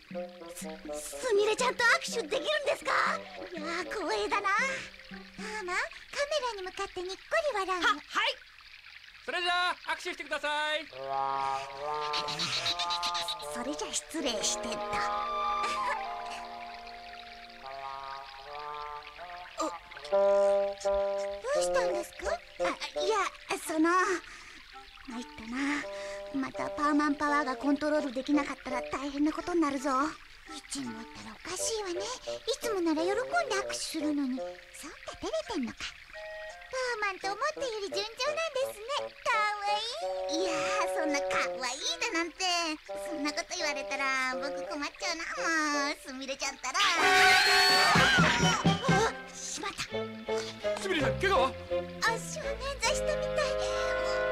すみれちゃんと握手できるんですか？いやー、光栄だな。 パーマ、カメラに向かってにっこり笑うの。 はい。それじゃあ握手してください。 それじゃ失礼してた。 どうしたんですか？ いや、参ったな。またパーマンパワーがコントロールできなかったら大変なことになるぞ。 いつもったらおかしいわね。いつもなら喜んで握手するのに。そっか、照れてんのか。パーマンと思ったより順調なんですね。かわいい。 いやー、そんなかわいいだなんて。そんなこと言われたら僕困っちゃうな。もうすみれちゃったら。しまった。 すみれさん、怪我は？ 足を捻挫したみたい。